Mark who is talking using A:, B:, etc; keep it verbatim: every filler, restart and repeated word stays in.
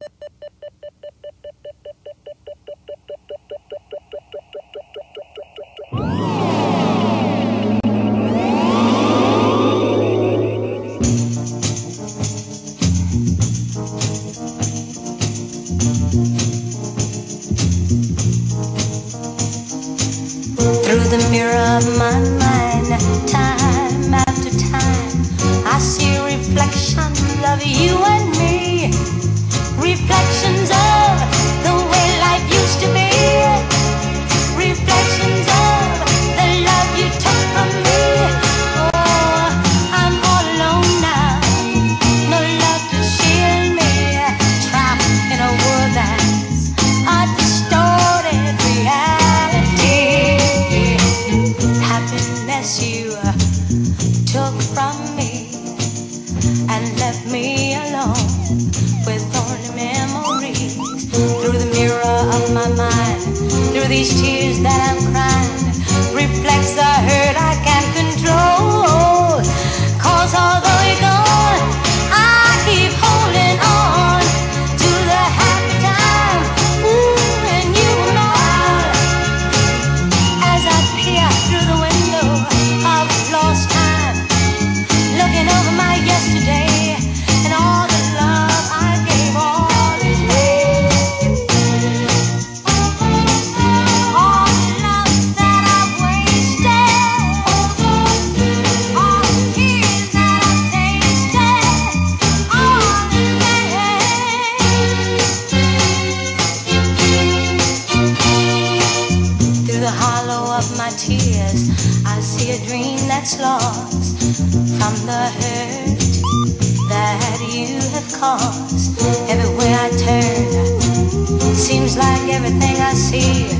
A: Through the mirror of my mind, time after time, I see reflections of you and me. Reflections of the way life used to be. Reflections of the love you took from me. Oh, I'm all alone now, no love to shield me. Trapped in a world that's a distorted reality. Happiness you took from me and left me alone with only memories. Through the mirror of my mind, through these tears that I'm crying, reflects the hurt I can't control. Cause although you're gone, I keep holding on to the happy time. Ooh, and you were mine. As I peer through the window of lost time, looking over my yesterday and all the love I gave all this day. All the love that I've wasted, all the tears that I've tasted, all in vain. Through the hollow of my tears, I see a dream that's lost from the hurt that you have caused. Everywhere I turn, seems like everything I see